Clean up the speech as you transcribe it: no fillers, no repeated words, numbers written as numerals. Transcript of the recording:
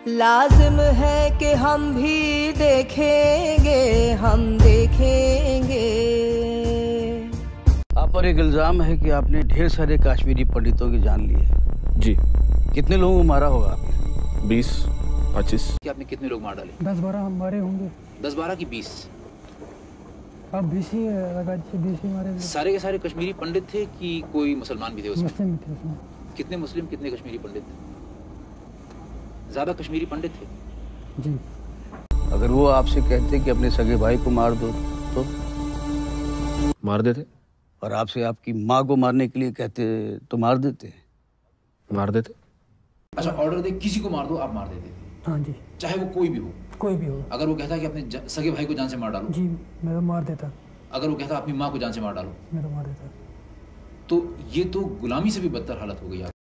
लाजिम है कि हम भी देखेंगे, हम देखेंगे। आप पर एक इल्जाम है कि आपने ढेर सारे कश्मीरी पंडितों की जान ली है। जी। कितने लोगों को मारा होगा आपने? 20-25। कि आपने कितने लोग मार डाले? 10-12 हमारे होंगे। 10-12 की 20? अब 20 ही लगा, 20 ही मारे। सारे के सारे कश्मीरी पंडित थे कि कोई मुसलमान भी थे उसमें? मुस्लिम थे उसमें। कितने मुस्लिम, कितने कश्मीरी पंडित थे? ज्यादा कश्मीरी पंडित थे? जी। अगर वो आपसे कहते कि अपने सगे भाई को मार दो तो मार देते। और आपसे आपकी माँ को मारने के लिए कहते तो मार देते? मार देते। अच्छा, ऑर्डर दे किसी को मार दो, आप मार देते? हाँ जी। चाहे वो कोई भी हो? कोई भी हो। अगर वो कहता कि अपने सगे भाई को जान से मार डालो? जी, मैं तो मार देता। अगर वो कहता अपनी माँ को जान से मार डालो? मैं तो मार देता। तो ये तो गुलामी से भी बदतर हालत हो गई।